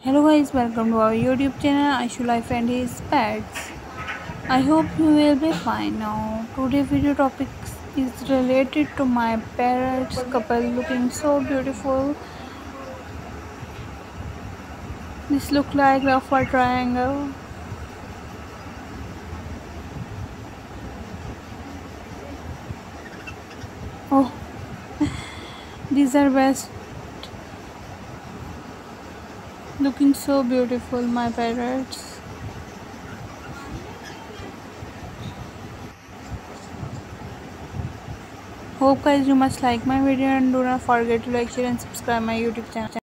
Hello guys, welcome to our YouTube channel Ashu Life and his pets. I hope you will be fine now. Today video topic is related to my parrots couple looking so beautiful. This look like ruffle triangle. Oh, these are best looking so beautiful my parrots. Hope guys you must like my video and do not forget to like, share and subscribe my YouTube channel.